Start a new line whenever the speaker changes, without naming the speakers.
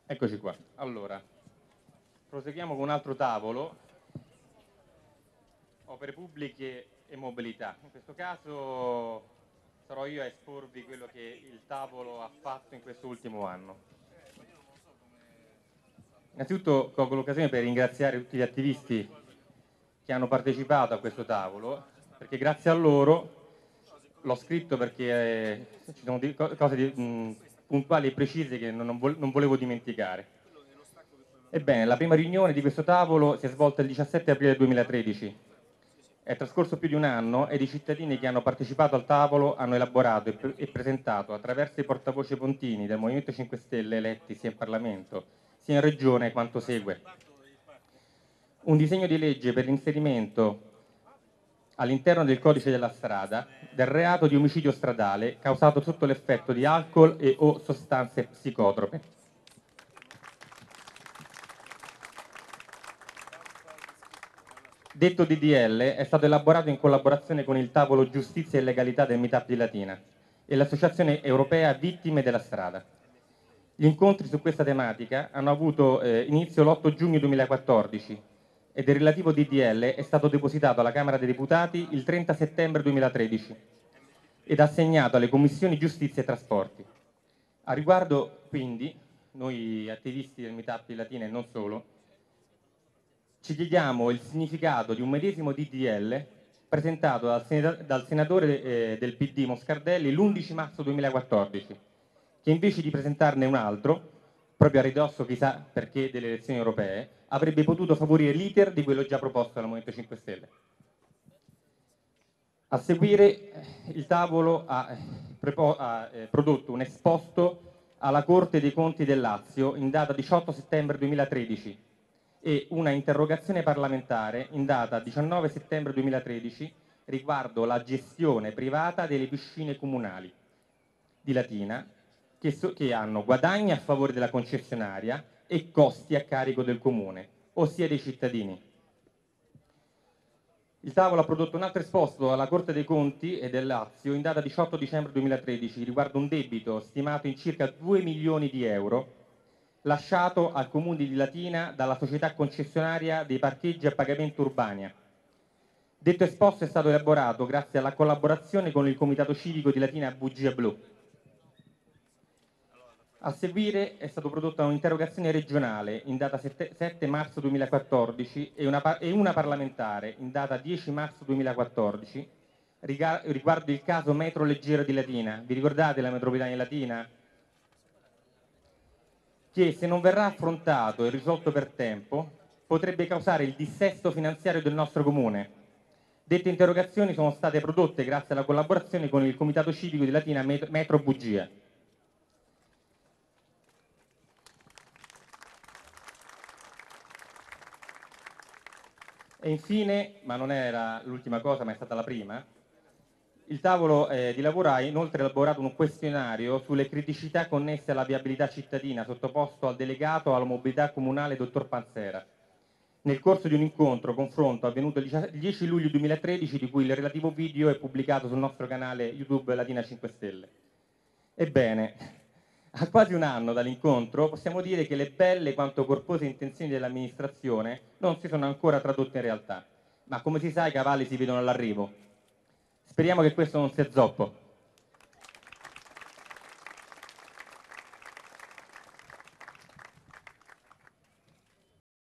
Eccoci qua. Allora, proseguiamo con un altro tavolo, opere pubbliche e mobilità. In questo caso sarò io a esporvi quello che il tavolo ha fatto in questo ultimo anno. Innanzitutto colgo l'occasione per ringraziare tutti gli attivisti che hanno partecipato a questo tavolo, perché grazie a loro l'ho scritto perché ci sono cose puntuali e precise che non volevo dimenticare. Ebbene, la prima riunione di questo tavolo si è svolta il 17 aprile 2013. È trascorso più di un anno ed i cittadini che hanno partecipato al tavolo hanno elaborato e presentato, attraverso i portavoce pontini del Movimento 5 Stelle eletti sia in Parlamento sia in Regione, quanto segue. Un disegno di legge per l'inserimento all'interno del codice della strada del reato di omicidio stradale causato sotto l'effetto di alcol e o sostanze psicotrope. Detto DDL è stato elaborato in collaborazione con il tavolo Giustizia e Legalità del Meetup di Latina e l'Associazione Europea Vittime della Strada. Gli incontri su questa tematica hanno avuto inizio l'8 giugno 2014 ed il relativo DDL è stato depositato alla Camera dei Deputati il 30 settembre 2013 ed assegnato alle Commissioni Giustizia e Trasporti. A riguardo, quindi, noi attivisti del Meetup di Latina e non solo, ci chiediamo il significato di un medesimo DDL presentato dal senatore del PD Moscardelli l'11 marzo 2014, che invece di presentarne un altro, proprio a ridosso chissà perché delle elezioni europee, avrebbe potuto favorire l'iter di quello già proposto dal Movimento 5 Stelle. A seguire il tavolo ha prodotto un esposto alla Corte dei Conti del Lazio in data 18 settembre 2013 e una interrogazione parlamentare in data 19 settembre 2013 riguardo la gestione privata delle piscine comunali di Latina che hanno guadagni a favore della concessionaria e costi a carico del comune, ossia dei cittadini. Il tavolo ha prodotto un altro esposto alla Corte dei Conti e del Lazio in data 18 dicembre 2013 riguardo un debito stimato in circa 2 milioni di euro lasciato al Comune di Latina dalla società concessionaria dei parcheggi a pagamento Urbania. Detto esposto è stato elaborato grazie alla collaborazione con il Comitato Civico di Latina Bugia Blu. A seguire è stata prodotta un'interrogazione regionale in data 7 marzo 2014 e una parlamentare in data 10 marzo 2014 riguardo il caso Metro Leggero di Latina. Vi ricordate la metropolitana di Latina? Che se non verrà affrontato e risolto per tempo potrebbe causare il dissesto finanziario del nostro comune. Dette interrogazioni sono state prodotte grazie alla collaborazione con il Comitato Civico di Latina Metro Bugia. E infine, ma non era l'ultima cosa, ma è stata la prima, il tavolo di lavoro ha inoltre elaborato un questionario sulle criticità connesse alla viabilità cittadina sottoposto al delegato alla mobilità comunale dottor Panzera, nel corso di un incontro confronto avvenuto il 10 luglio 2013 di cui il relativo video è pubblicato sul nostro canale YouTube Latina 5 Stelle. Ebbene, a quasi un anno dall'incontro possiamo dire che le belle quanto corpose intenzioni dell'amministrazione non si sono ancora tradotte in realtà, ma come si sa i cavalli si vedono all'arrivo. Speriamo che questo non sia zoppo.